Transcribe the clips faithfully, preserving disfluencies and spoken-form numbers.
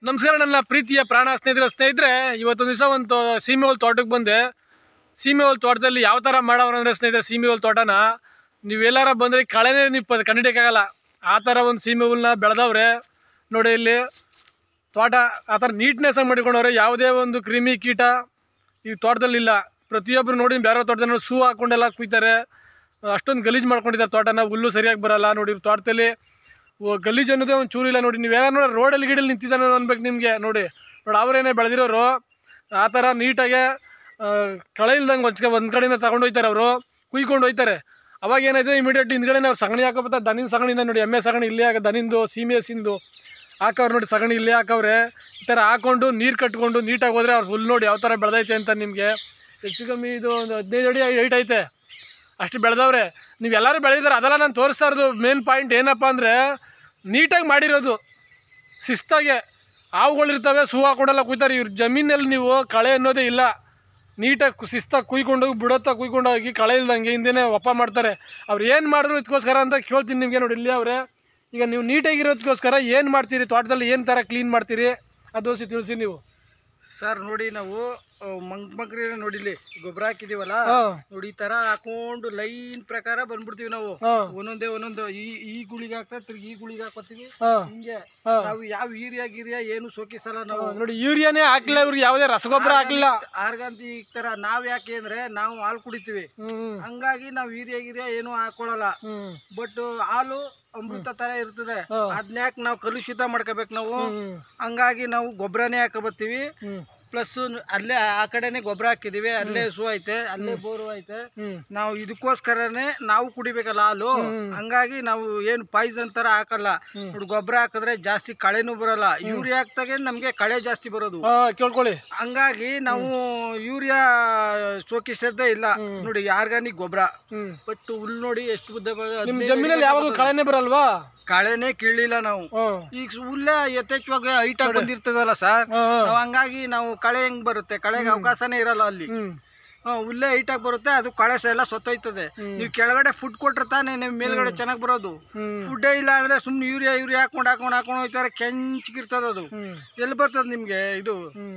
ನಮಸ್ಕಾರ ನನ್ನ ಪ್ರೀತಿಯ ಪ್ರಾಣ ಸ್ನೇಹಿತರ ಸ್ನೇಹಿತರೆ, ಇವತ್ತು ದಿವಸ ಒಂದು ಸೀಮೆ ಹುಲ್ ತೋಟಕ್ಕೆ ಬಂದೆ. ಸೀಮೆ ಹುಲ್ ತೋಟದಲ್ಲಿ ಯಾವ ಥರ ಮಾಡೋರು ಅಂದರೆ ಸ್ನೇಹಿತರೆ, ಸೀಮೆ ಹುಲ್ ತೋಟನ ನೀವೆಲ್ಲಾರ ಬಂದರೆ ಕಳೆನೇ ನೀವು ಕಂಡಿಡಿಯೋಕ್ಕಾಗಲ್ಲ. ಆ ಥರ ಒಂದು ಸೀಮೆ ಹುಲ್ಲನ್ನ ಬೆಳೆದವ್ರೆ ನೋಡಿ. ಇಲ್ಲಿ ತೋಟ ಆ ಥರ ನೀಟ್ನೆಸ್ ಆಗಿ ಮಾಡಿಕೊಂಡವ್ರೆ. ಯಾವುದೇ ಒಂದು ಕ್ರಿಮಿ ಕೀಟ ಈ ತೋಟದಲ್ಲಿ ಇಲ್ಲ. ಪ್ರತಿಯೊಬ್ಬರು ನೋಡಿ ಬೇರೆ ತೋಟದಲ್ಲಿ ನೋಡಿ ಶೂ ಹಾಕ್ಕೊಂಡೆಲ್ಲ ಕುಯ್ತಾರೆ. ಅಷ್ಟೊಂದು ಗಲೀಜು ಮಾಡ್ಕೊಂಡಿದ್ದಾರೆ ತೋಟನ. ಹುಲ್ಲು ಸರಿಯಾಗಿ ಬರೋಲ್ಲ ನೋಡಿ. ತೋಟದಲ್ಲಿ ಗಲೀಜು ಅನ್ನೋದೇ ಒಂದು ಚೂರಿಲ್ಲ ನೋಡಿ. ನೀವೇನೋ ನೋಡಿ ರೋಡಲ್ಲಿ ಗಿಡಲ್ಲಿ ನಿಂತಿದ್ದಾನೆ ಅನ್ಬೇಕು ನಿಮಗೆ. ನೋಡಿ ನೋಡಿ ಅವರೇನೇ ಬೆಳೆದಿರೋರು ಆ ಥರ ನೀಟಾಗೆ ಕಳೆ ಇಲ್ದಂಗೆ ಹೊಚ್ಕ ಒಂದು ಕಡೆಯಿಂದ ತಗೊಂಡು ಹೋಗ್ತಾರೆ. ಅವರು ಕುಯ್ಕೊಂಡು ಹೋಗ್ತಾರೆ. ಅವಾಗ ಏನಾಯ್ತು, ಇಮಿಡಿಯೇಟ್ ಹಿಂದ್ಗಡೆ ಅವ್ರು ಸಗಣಿ ಹಾಕೋಬತ್ತಾರೆ. ದನಿನ ಸಗಣಿನ ನೋಡಿ, ಎಮ್ಮೆ ಸಗಣಿ ಇಲ್ಲೇ ಹಾಕ, ದನಿಂದು ಸೀಮೆ ಹಸಿಂದು ಹಾಕವ್ರು ನೋಡಿ. ಸಗಣಿ ಇಲ್ಲೇ ಹಾಕವ್ರೆ. ಈ ಥರ ಹಾಕ್ಕೊಂಡು ನೀರು ಕಟ್ಕೊಂಡು ನೀಟಾಗಿ ಹೋದರೆ ಅವ್ರು ಹುಲ್ಲು ನೋಡಿ ಯಾವ ಥರ ಬೆಳೆದೈತೆ ಅಂತ. ನಿಮಗೆ ಹೆಚ್ಚು ಕಮ್ಮಿ ಇದು ಒಂದು ಹದಿನೈದು ಅಡಿ ಹೈಟ್ ಐತೆ, ಅಷ್ಟು ಬೆಳೆದವ್ರೆ. ನೀವೆಲ್ಲರೂ ಬೆಳೆದಿದ್ದಾರೆ, ಅದೆಲ್ಲ ನಾನು ತೋರಿಸ್ತಾ ಇರೋದು. ಮೇನ್ ಪಾಯಿಂಟ್ ಏನಪ್ಪ ಅಂದರೆ ನೀಟಾಗಿ ಮಾಡಿರೋದು. ಶಿಸ್ತಾಗೆ ಹಾವುಗಳಿರ್ತವೆ, ಸೂ ಹಾಕೊಂಡೆಲ್ಲ ಕುಯ್ತಾರೆ. ಇವ್ರ ಜಮೀನಲ್ಲಿ ನೀವು ಕಳೆ ಅನ್ನೋದೇ ಇಲ್ಲ. ನೀಟಾಗಿ ಶಿಸ್ತಾಗಿ ಕುಯ್ಕೊಂಡೋಗಿ ಬಿಡೋತ್ತ ಕುಯ್ಕೊಂಡೋಗಿ ಕಳೆ ಇಲ್ದಂಗೆ ಹಿಂದೆನೇ ಒಪ್ಪ ಮಾಡ್ತಾರೆ. ಅವ್ರು ಏನು ಮಾಡಿದ್ರು ಇದಕ್ಕೋಸ್ಕರ ಅಂತ ಕೇಳ್ತೀನಿ ನಿಮಗೆ. ನೋಡಿ ಇಲ್ಲಿ ಅವರೇ, ಈಗ ನೀವು ನೀಟಾಗಿರೋದಕ್ಕೋಸ್ಕರ ಏನು ಮಾಡ್ತೀರಿ ತೋಟದಲ್ಲಿ, ಏನು ಥರ ಕ್ಲೀನ್ ಮಾಡ್ತೀರಿ ಅದು ಸಿ ತಿಳಿಸಿ ನೀವು. ಸರ್ ನೋಡಿ, ನಾವು ಮಂಕ್ ಮಂಕ್ರಿ ನೋಡಿಲಿ ಗೊಬ್ಬರ ಹಾಕಿದೀವಲ್ಲ ನೋಡಿ, ಈ ತರ ಹಾಕೊಂಡು ಲೈನ್ ಪ್ರಕಾರ ಬಂದ್ಬಿಡ್ತೀವಿ ನಾವು. ಒಂದೊಂದೇ ಒಂದೊಂದು ಈ ಈ ಗುಳಿಗೆ ಹಾಕ್ತಾ ತಿರ್ಗಿ ಈ ಗುಳಿಗೆ ಹಾಕೋತೀವಿ. ಹಿಂಗೆ ನಾವು ಯಾವ ಯೂರಿಯಾ ಗಿರಿಯಾ ಏನು ಸೋಕಿಸಲ್ಲ ನಾವು. ನೋಡಿ ಯೂರಿಯಾನೇ ಹಾಕಿಲ್ಲ ಇವ್ರಿಗೆ, ಯಾವುದೇ ರಸಗೊಬ್ಬರ ಹಾಕಿಲ್ಲ. ಆರ್ಗಾನಿಕ್ ತರ ನಾವ್ ಯಾಕೆ ಅಂದ್ರೆ ನಾವು ಹಾಲು ಕುಡಿತೀವಿ, ಹಂಗಾಗಿ ನಾವು ಯೂರಿಯಾ ಗಿರಿಯಾ ಏನು ಹಾಕೊಳಲ್ಲ. ಬಟ್ ಹಾಲು ಅಮೃತ ತರ ಇರ್ತದೆ. ಅದ್ನ್ಯಾಕ್ ನಾವು ಕಲುಷಿತ ಮಾಡ್ಕೋಬೇಕು ನಾವು. ಹಂಗಾಗಿ ನಾವು ಗೊಬ್ಬರನೇ ಹಾಕಬತ್ತೀವಿ. ಪ್ಲಸ್ ಅಲ್ಲೇ ಆ ಕಡೆನೆ ಗೊಬ್ಬರ ಹಾಕಿದೀವಿ, ಅಲ್ಲೇ ಸೂ ಐತೆ, ಅಲ್ಲೇ ಬೋರು ಐತೆ. ನಾವು ಇದಕ್ಕೋಸ್ಕರನೇ ನಾವು ಕುಡಿಬೇಕಲ್ಲ ಹಾಲು. ಹಂಗಾಗಿ ನಾವು ಏನು ಪಾಯ್ಸನ್ ತರ ಹಾಕಲ್ಲ. ನೋಡಿ ಗೊಬ್ಬರ ಹಾಕಿದ್ರೆ ಜಾಸ್ತಿ ಕಳೆನೂ ಬರಲ್ಲ. ಯೂರಿಯಾ ಹಾಕ್ತಾಗೆ ನಮ್ಗೆ ಕಳೆ ಜಾಸ್ತಿ ಬರೋದು ಕೇಳ್ಕೊಳ್ಳಿ. ಹಂಗಾಗಿ ನಾವು ಯೂರಿಯಾ ಸೋಕಿಸೋದೇ ಇಲ್ಲ. ನೋಡಿ ಆರ್ಗಾನಿಕ್ ಗೊಬ್ಬರ. ಬಟ್ ಹುಲ್ಲು ನೋಡಿ ಎಷ್ಟು ಉದ್ದ. ನಿಮ್ ಜಮೀನಲ್ಲಿ ಯಾವಾಗ ಕಳೆನೇ ಬರಲ್ವಾ? ಕಳೆನೇ ಕೀಳಿಲ್ಲ ನಾವು. ಈಗ ಹುಲ್ಲೇ ಯಥೇಚ್ಛವಾಗಿ ಹೈಟ್ ಆಗಿ ಬಂದಿರ್ತದಲ್ಲ ಸರ್, ನಾವು ಹಂಗಾಗಿ ನಾವು ಕಳೆ ಹೆಂಗ್ ಬರುತ್ತೆ, ಕಳೆಗೆ ಅವಕಾಶನೇ ಇರಲ್ಲ ಅಲ್ಲಿ. ಹುಲ್ಲೇ ಹೈಟ್ ಆಗಿ ಬರುತ್ತೆ, ಅದು ಕಳೆ ಎಲ್ಲ ಸತ್ತೋಯ್ತದೆ. ನೀವು ಕೆಳಗಡೆ ಫುಡ್ ಕೊಟ್ರೆ ತಾನೇ ನೀವು ಮೇಲ್ಗಡೆ ಚೆನ್ನಾಗಿ ಬರೋದು. ಫುಡ್ಡೇ ಇಲ್ಲ ಅಂದ್ರೆ ಸುಮ್ನೆ ಯೂರಿಯಾ ಯೂರಿಯಾ ಹಾಕೊಂಡು ಹಾಕೊಂಡು ಹಾಕೊಂಡು ಹೋಗ್ತಾರೆ, ಕೆಂಚಿಗಿರ್ತದ. ಅದು ಎಲ್ಲಿ ಬರ್ತದೆ ನಿಮ್ಗೆ ಇದು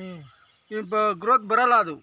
ಗ್ರೋತ್ ಬರಲ್ಲ ಅದು.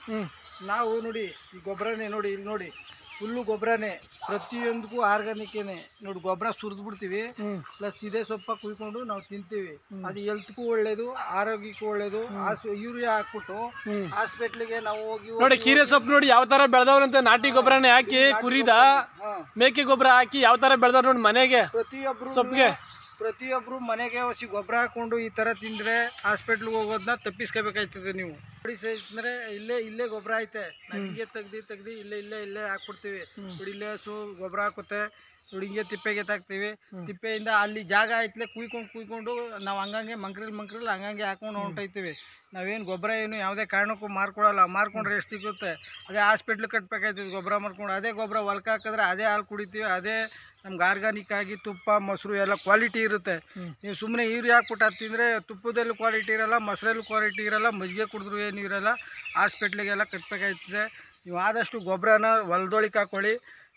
ನಾವು ನೋಡಿ ಈ ಗೊಬ್ಬರನೇ ನೋಡಿ, ಇಲ್ಲಿ ನೋಡಿ ಹುಲ್ಲು ಗೊಬ್ಬರನೇ, ಪ್ರತಿಯೊಂದಕ್ಕೂ ಆರ್ಗಾನಿಕ್ಕೇನೆ. ನೋಡಿ ಗೊಬ್ಬರ ಸುರಿದು ಬಿಡ್ತೀವಿ, ಪ್ಲಸ್ ಇದೇ ಸೊಪ್ಪ ಕುಯ್ಕೊಂಡು ನಾವು ತಿಂತೀವಿ. ಅದು ಹೆಲ್ತ್ಗೂ ಒಳ್ಳೇದು, ಆರೋಗ್ಯಕ್ಕೂ ಒಳ್ಳೇದು. ಯೂರಿಯಾ ಹಾಕ್ಬಿಟ್ಟು ಹಾಸ್ಪಿಟ್ಲಿಗೆ ನಾವು ಹೋಗಿ ನೋಡಿ ಕೀರೆ ಸೊಪ್ಪು ನೋಡಿ ಯಾವ ತರ ಬೆಳೆದವ್ರಂತೆ. ನಾಟಿ ಗೊಬ್ಬರನೇ ಹಾಕಿ ಕುರಿದ ಮೇಕೆ ಗೊಬ್ಬರ ಹಾಕಿ ಯಾವ ತರ ಬೆಳೆದವ್ರು ನೋಡಿ. ಮನೆಗೆ ಪ್ರತಿಯೊಬ್ರು ಸೊಪ್ಪಿಗೆ ಪ್ರತಿಯೊಬ್ರು ಮನೆಗೆ ಹೊಸಿ ಗೊಬ್ಬರ ಹಾಕೊಂಡು ಈ ತರ ತಿಂದ್ರೆ ಹಾಸ್ಪಿಟ್ಲ್ಗೆ ಹೋಗೋದನ್ನ ತಪ್ಪಿಸ್ಕೋಬೇಕಾಯ್ತದೆ. ನೀವು ನೋಡಿ ಅಂದ್ರೆ ಇಲ್ಲೇ ಇಲ್ಲೇ ಗೊಬ್ಬರ ಐತೆ, ನಾವು ಹಿಂಗೆ ತೆಗ್ದು ತೆಗ್ದು ಇಲ್ಲೇ ಇಲ್ಲೇ ಇಲ್ಲೇ ಹಾಕ್ಬಿಡ್ತೀವಿ. ನೋಡಿ ಇಲ್ಲೇ ಹಸು ಗೊಬ್ಬರ ಹಾಕುತ್ತೆ. ನೋಡಿ ಹಿಂಗೆ ತಿಪ್ಪೆಗೆ ತಾಕ್ತೀವಿ. ತಿಪ್ಪೆಯಿಂದ ಅಲ್ಲಿ ಜಾಗ ಐತ್ಲೆ ಕುಯ್ಕೊಂಡು ಕುಯ್ಕೊಂಡು ನಾವು ಹಂಗಂಗೆ ಮಂಕ್ರಿಲ್ ಮಂಕ್ರಿಲ್ ಹಂಗಂಗೆ ಹಾಕೊಂಡು ಹೊಂಟೈತೀವಿ. ನಾವೇನು ಗೊಬ್ಬರ ಏನು ಯಾವುದೇ ಕಾರಣಕ್ಕೂ ಮಾರ್ಕೊಡಲ್ಲ. ಮಾರ್ಕೊಂಡ್ರೆ ಎಷ್ಟು ಸಿಗುತ್ತೆ, ಅದೇ ಹಾಸ್ಪಿಟ್ಲ್ ಕಟ್ಬೇಕಾಯ್ತದೆ ಗೊಬ್ಬರ ಮಾರ್ಕೊಂಡು. ಅದೇ ಗೊಬ್ಬರ ಹೊಲ್ಕ ಹಾಕಿದ್ರೆ ಅದೇ ಹಾಲು ಕುಡಿತೀವಿ. ಅದೇ ನಮ್ಗೆ ಆರ್ಗಾನಿಕ್ ಆಗಿ ತುಪ್ಪ ಮೊಸರು ಎಲ್ಲ ಕ್ವಾಲಿಟಿ ಇರುತ್ತೆ. ನೀವು ಸುಮ್ಮನೆ ಯೂರಿಯಾ ಹಾಕ್ಬಿಟ್ಟು ಅದು ತಿಂದರೆ ತುಪ್ಪದಲ್ಲೂ ಕ್ವಾಲಿಟಿ ಇರೋಲ್ಲ, ಮೊಸರಲ್ಲೂ ಕ್ವಾಲಿಟಿ ಇರೋಲ್ಲ, ಮಜ್ಜಿಗೆ ಕುಡಿದ್ರು ಏನು ಇರೋಲ್ಲ. ಹಾಸ್ಪಿಟ್ಲಿಗೆಲ್ಲ ಕಟ್ಬೇಕಾಯ್ತದೆ. ನೀವು ಆದಷ್ಟು ಗೊಬ್ಬರನ ಹೊಲದೊಳಿಗೆ ಹಾಕ್ಕೊಳ್ಳಿ.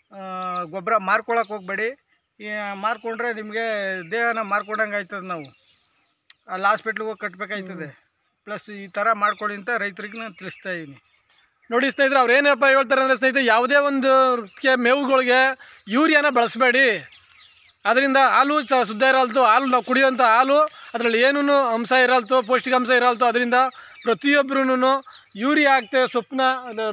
ಗೊಬ್ಬರ ಮಾರ್ಕೊಳಕ್ಕೆ ಹೋಗ್ಬೇಡಿ. ಮಾರ್ಕೊಂಡ್ರೆ ನಿಮಗೆ ದೇಹನ ಮಾರ್ಕೊಂಡಂಗೆ ಆಯ್ತದೆ. ನಾವು ಅಲ್ಲಿ ಹಾಸ್ಪಿಟ್ಲಿಗೆ ಹೋಗಿ ಕಟ್ಬೇಕಾಯ್ತದೆ. ಪ್ಲಸ್ ಈ ಥರ ಮಾಡ್ಕೊಳ್ಳಿ ಅಂತ ರೈತರಿಗೆ ನಾನು ತಿಳಿಸ್ತಾ ಇದ್ದೀನಿ. ನೋಡಿ ಸ್ನೇಹಿತರೆ, ಅವ್ರು ಏನಪ್ಪ ಹೇಳ್ತಾರೆ ಅಂದರೆ ಸ್ನೇಹಿತರೆ, ಯಾವುದೇ ಒಂದು ಮೇವುಗಳಿಗೆ ಯೂರಿಯಾನ ಬಳಸಬೇಡಿ. ಅದರಿಂದ ಹಾಲು ಚ ಶುದ್ಧ ಇರಲ್ತು. ಹಾಲು ನಾವು ಕುಡಿಯೋಂಥ ಹಾಲು ಅದರಲ್ಲಿ ಏನೂ ಅಂಶ ಇರಲ್ತು, ಪೌಷ್ಟಿಕಾಂಶ ಇರಲ್ತು. ಅದರಿಂದ ಪ್ರತಿಯೊಬ್ಬರೂ ಯೂರಿಯಾ ಹಾಕ್ತೇವೆ, ಸೊಪ್ಪನ್ನ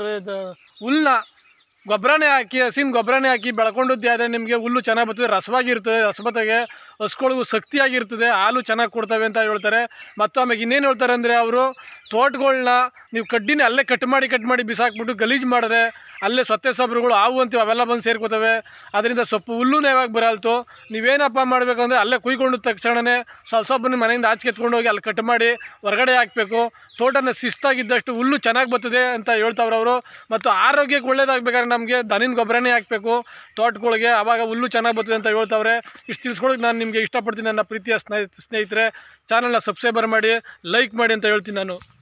ಹುಲ್ಲನ್ನ ಗೊಬ್ಬರನೇ ಹಾಕಿ, ಹಸಿನ ಗೊಬ್ಬರನೇ ಹಾಕಿ ಬೆಳ್ಕೊಂಡದ್ದೇ ಆದರೆ ನಿಮಗೆ ಹುಲ್ಲು ಚೆನ್ನಾಗಿ ಬರ್ತದೆ, ರಸವಾಗಿರ್ತದೆ. ರಸಬತ್ತಾಗೆ ಹಸುಗಳಿಗೂ ಶಕ್ತಿಯಾಗಿರ್ತದೆ, ಹಾಲು ಚೆನ್ನಾಗಿ ಕೊಡ್ತವೆ ಅಂತ ಹೇಳ್ತಾರೆ. ಮತ್ತು ಆಮೇಲೆ ಇನ್ನೇನು ಹೇಳ್ತಾರೆ ಅಂದರೆ, ಅವರು ತೋಟಗಳನ್ನ ನೀವು ಕಡ್ಡಿನೇ ಅಲ್ಲೇ ಕಟ್ ಮಾಡಿ ಕಟ್ ಮಾಡಿ ಬಿಸಾಕ್ಬಿಟ್ಟು ಗಲೀಜು ಮಾಡಿದ್ರೆ ಅಲ್ಲೇ ಸೊತ್ತೆ ಸೊಬ್ಬರುಗಳು ಹಾವು ಅಂತೀವಿ, ಅವೆಲ್ಲ ಬಂದು ಸೇರ್ಕೋತವೆ. ಅದರಿಂದ ಸೊಪ್ಪು ಹುಲ್ಲು ಯಾವಾಗ ಬರಲ್ತು. ನೀವೇನಪ್ಪ ಮಾಡಬೇಕಂದ್ರೆ ಅಲ್ಲೇ ಕುಯ್ಕೊಂಡು ತಕ್ಷಣವೇ ಸ್ವಲ್ಪ ಸ್ವಲ್ಪ ಮನೆಯಿಂದ ಆಚೆ ಎತ್ಕೊಂಡು ಹೋಗಿ ಅಲ್ಲಿ ಕಟ್ ಮಾಡಿ ಹೊರಗಡೆ ಹಾಕಬೇಕು. ತೋಟನ ಶಿಸ್ತಾಗಿದ್ದಷ್ಟು ಹುಲ್ಲು ಚೆನ್ನಾಗಿ ಬರ್ತದೆ ಅಂತ ಹೇಳ್ತಾವ್ರು ಅವರು. ಮತ್ತು ಆರೋಗ್ಯಕ್ಕೆ ಒಳ್ಳೇದಾಗಬೇಕಾದ್ರೆ ನಮಗೆ ದನಿನ ಗೊಬ್ಬರನೇ ಹಾಕಬೇಕು ತೋಟಗಳಿಗೆ, ಆವಾಗ ಹುಲ್ಲು ಚೆನ್ನಾಗಿ ಬರ್ತದೆ ಅಂತ ಹೇಳ್ತಾವ್ರೆ. ಇಷ್ಟು ತಿಳಿಸ್ಕೊಳಕ್ಕೆ ನಾನು ನಿಮಗೆ ಇಷ್ಟಪಡ್ತೀನಿ ನನ್ನ ಪ್ರೀತಿಯ ಸ್ನೇಹಿತರೆ. ಚಾನಲ್ನ ಸಬ್ಸ್ಕ್ರೈಬರ್ ಮಾಡಿ, ಲೈಕ್ ಮಾಡಿ ಅಂತ ಹೇಳ್ತೀನಿ ನಾನು.